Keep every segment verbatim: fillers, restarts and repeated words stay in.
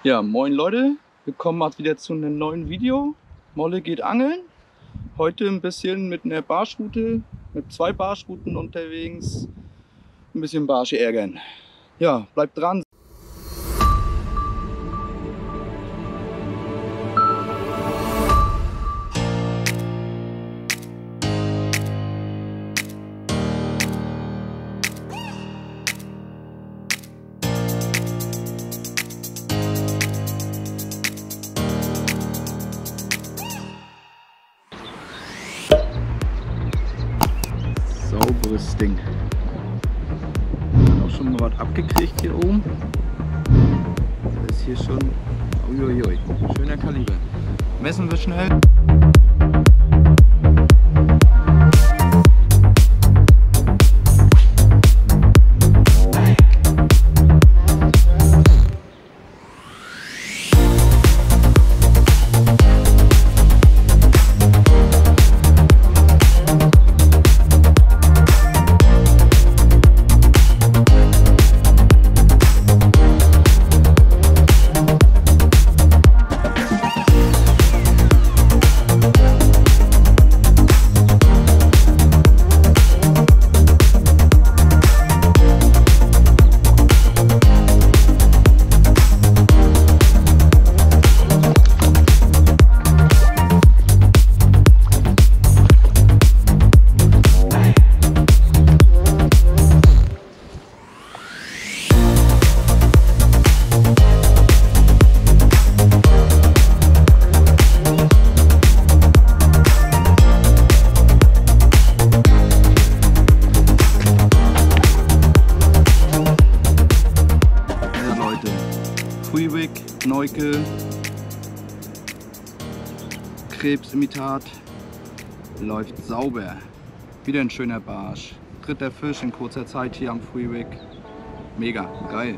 Ja, moin Leute, willkommen mal wieder zu einem neuen Video. Molle geht angeln. Heute ein bisschen mit einer Barschroute, mit zwei Barschrouten unterwegs. Ein bisschen Barsche ärgern. Ja, bleibt dran. Sauberes Ding. Auch schon mal was abgekriegt hier oben. Das ist hier schon uiuiui, schöner Kaliber. Messen wir schnell. Freewig, Neuke, Krebsimitat, läuft sauber. Wieder ein schöner Barsch. Dritter Fisch in kurzer Zeit hier am Freewig. Mega, geil.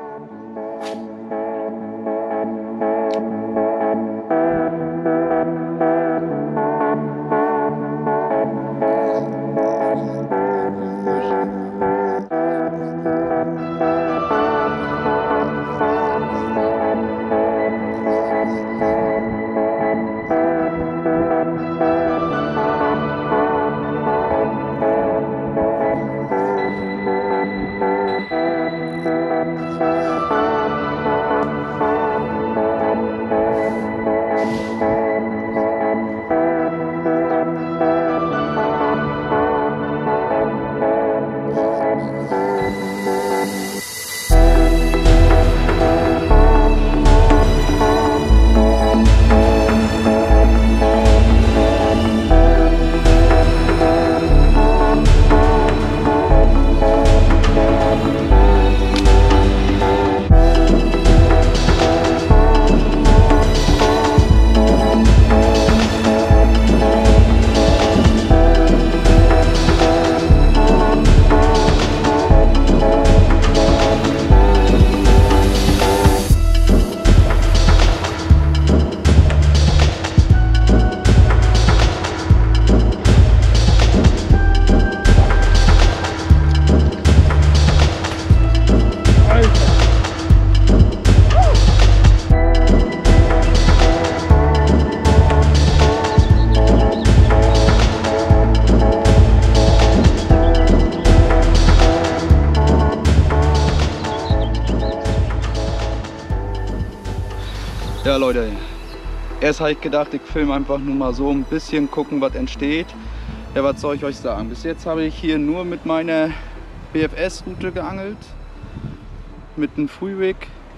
Ja Leute, erst habe ich gedacht, ich filme einfach nur mal so ein bisschen, gucken was entsteht. Ja, was soll ich euch sagen? Bis jetzt habe ich hier nur mit meiner B F S-Route geangelt. Mit einem Freewig,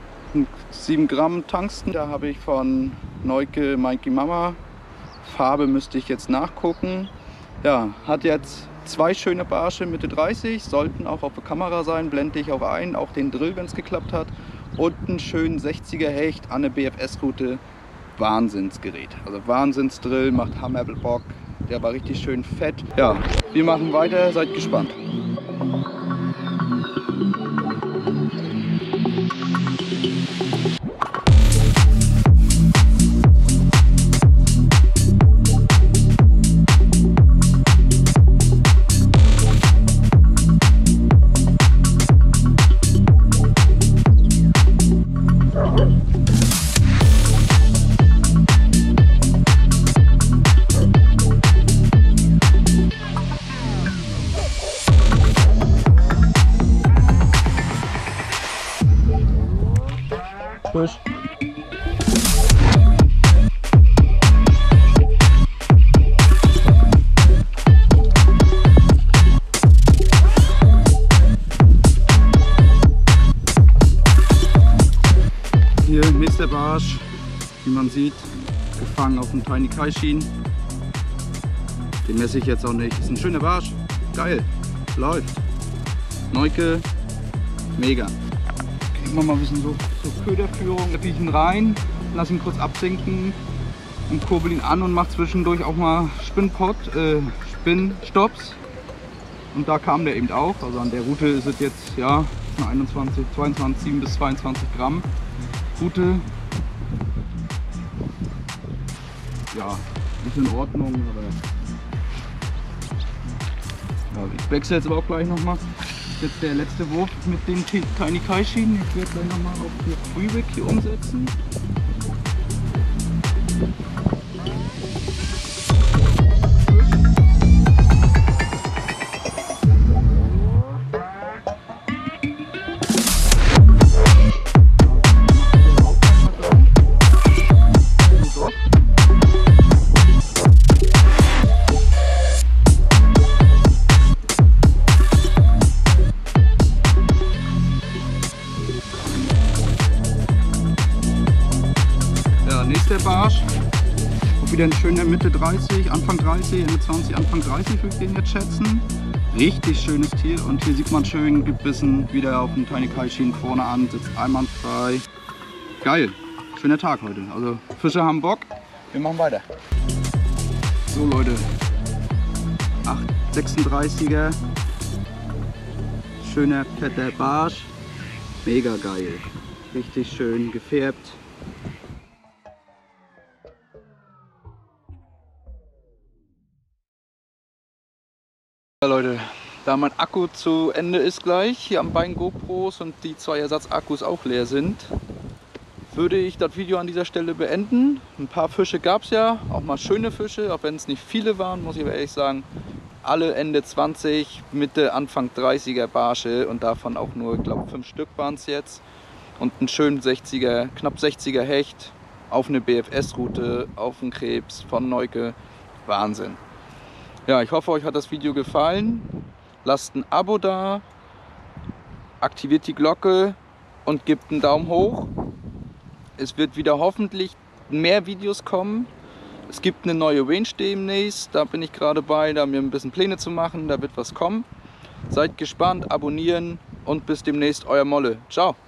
sieben Gramm Tungsten. Da habe ich von Neuke Mikey Mama. Farbe müsste ich jetzt nachgucken. Ja, hat jetzt zwei schöne Barsche Mitte dreißig, sollten auch auf der Kamera sein, blende ich auch ein, auch den Drill, wenn es geklappt hat. Und einen schönen sechziger Hecht an der B F S-Route. Wahnsinnsgerät. Also Wahnsinnsdrill, macht Hammerbock. Der war richtig schön fett. Ja, wir machen weiter, seid gespannt. frisch. Hier nächster Barsch, wie man sieht, gefangen auf dem Tiny Kai Schien. Den messe ich jetzt auch nicht. Ist ein schöner Barsch. Geil. Läuft. Neuke. Mega. Kriegen wir mal ein bisschen so zur Köderführung. Da kriege ich ihn rein, lass ihn kurz absinken und kurbel ihn an und mache zwischendurch auch mal Spinnpot, äh, Spinnstops. Und da kam der eben auch. Also an der Route ist es jetzt ja einundzwanzig, zweiundzwanzig, sieben bis zweiundzwanzig Gramm Route. Ja, ist in Ordnung. Aber ja, ich wechsle jetzt aber auch gleich nochmal. Das ist jetzt der letzte Wurf mit den Tiny Kai Schienen. Ich werde gleich nochmal auf die Freewig hier umsetzen. Nächster Barsch, auch wieder ein schöner Mitte dreißig, Anfang dreißig, Ende zwanzig, Anfang dreißig würde ich den jetzt schätzen. Richtig schönes Tier und hier sieht man schön gebissen, wieder auf dem Tiny Kai Schien vorne an, sitzt einwandfrei. Geil, schöner Tag heute, also Fische haben Bock, wir machen weiter. So Leute, acht sechsunddreißiger, schöner fetter Barsch, mega geil, richtig schön gefärbt. Ja, Leute, da mein Akku zu Ende ist gleich, hier am beiden GoPros und die zwei Ersatzakkus auch leer sind, würde ich das Video an dieser Stelle beenden. Ein paar Fische gab es ja, auch mal schöne Fische, auch wenn es nicht viele waren, muss ich aber ehrlich sagen. Alle Ende zwanzig, Mitte, Anfang dreißiger Barsche und davon auch nur, ich glaube, fünf Stück waren es jetzt. Und einen schönen sechziger, knapp sechziger Hecht auf eine B F S-Route, auf einen Krebs von Neuke. Wahnsinn. Ja, ich hoffe, euch hat das Video gefallen. Lasst ein Abo da, aktiviert die Glocke und gebt einen Daumen hoch. Es wird wieder hoffentlich mehr Videos kommen. Es gibt eine neue Range demnächst, da bin ich gerade bei, da mir ein bisschen Pläne zu machen, da wird was kommen. Seid gespannt, abonnieren und bis demnächst, euer Molle. Ciao!